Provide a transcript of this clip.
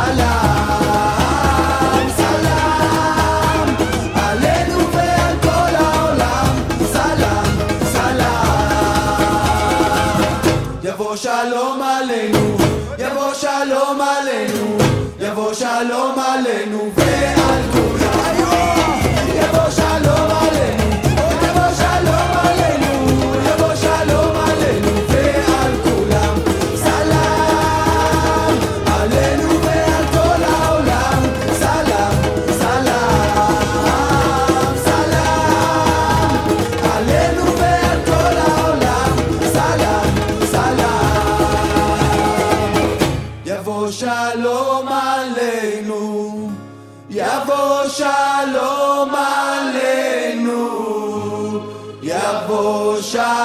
סלאם, סלאם, עלינו ועל כל העולם. סלאם, סלאם. יבוא שלום עלינו, יבוא שלום עלינו, יבוא שלום עלינו ועל כולם. יבוא שלום עלינו, יבוא שלום עלינו, יבוא שלום עלינו ועל כולם. סלאם, עלינו ועל כל העולם. סלאם, סלאם, סלאם, עלינו ועל כל העולם. סלאם, סלאם. יבוא שלום עלינו, יבוא שלום עלינו, יבוא שלום